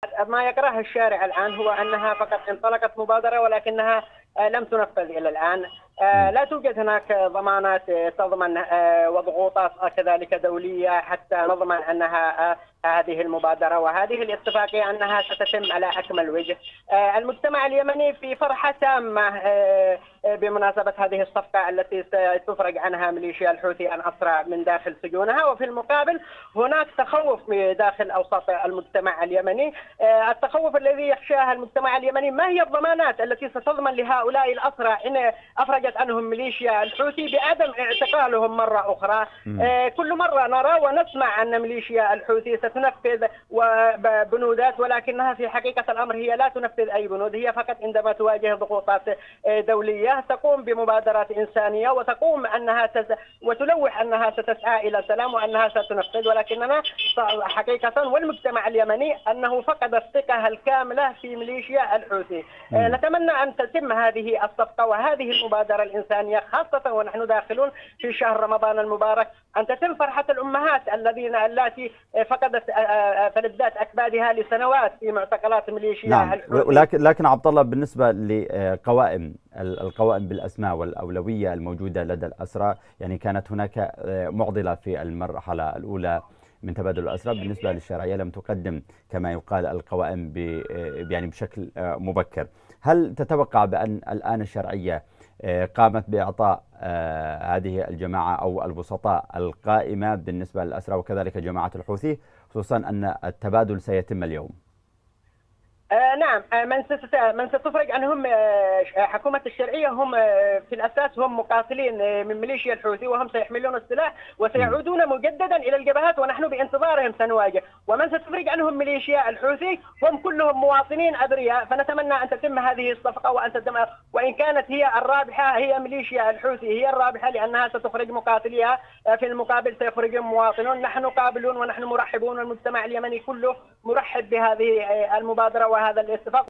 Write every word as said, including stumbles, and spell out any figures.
ما يكره الشارع الآن هو أنها فقط انطلقت مبادرة ولكنها لم تنفذ إلى الآن. لا توجد هناك ضمانات تضمن وضغوطات كذلك دولية حتى نضمن أنها هذه المبادرة وهذه الاتفاقية أنها ستتم على أكمل وجه. المجتمع اليمني في فرحة تامة بمناسبة هذه الصفقة التي ستفرج عنها ميليشيا الحوثي عن أسرى من داخل سجونها، وفي المقابل هناك تخوف داخل أوساط المجتمع اليمني. التخوف الذي يخشاه المجتمع اليمني ما هي الضمانات التي ستضمن لهؤلاء الأسرى إن أفرجت عنهم ميليشيا الحوثي بعدم اعتقالهم مرة أخرى. م. كل مرة نرى ونسمع أن ميليشيا الحوثي ستنفذ بنودات، ولكنها في حقيقة الأمر هي لا تنفذ أي بنود، هي فقط عندما تواجه ضغوطات دولية تقوم بمبادرات إنسانية وتقوم أنها تز... وتلوح أنها ستسعى إلى السلام وأنها ستنفذ، ولكننا حقيقة والمجتمع اليمني أنه فقد الثقة الكاملة في ميليشيا الحوثي. م. نتمنى أن تتم هذه الصفقة وهذه المبادرة الإنسانية خاصة ونحن داخلون في شهر رمضان المبارك، أن تتم فرحة الأمهات الذين التي فقدت فلذات أكبادها لسنوات في معتقلات ميليشيا نعم. الحوثي. لكن لكن عبد الله، بالنسبة لقوائم القوائم بالأسماء والأولوية الموجودة لدى الأسرى، يعني كانت هناك معضلة في المرحلة الأولى من تبادل الأسرى بالنسبة للشرعية، لم تقدم كما يقال القوائم يعني بشكل مبكر. هل تتوقع بأن الآن الشرعية قامت بإعطاء هذه الجماعة أو الوسطاء القائمة بالنسبة للأسرى وكذلك جماعة الحوثي، خصوصا أن التبادل سيتم اليوم؟ آه نعم، آه من من ستفرج عنهم آه حكومة الشرعية هم آه في الأساس هم مقاتلين آه من ميليشيا الحوثي، وهم سيحملون السلاح وسيعودون مجددا إلى الجبهات ونحن بانتظارهم سنواجه. ومن ستفرج عنهم ميليشيا الحوثي هم كلهم مواطنين أبرياء، فنتمنى أن تتم هذه الصفقة وأن تتم، وإن كانت هي الرابحة هي ميليشيا الحوثي هي الرابحة لأنها ستخرج مقاتليها، آه في المقابل سيخرج مواطنون. نحن قابلون ونحن مرحبون، والمجتمع اليمني كله مرحب بهذه آه المبادرة وهذا الاتفاق.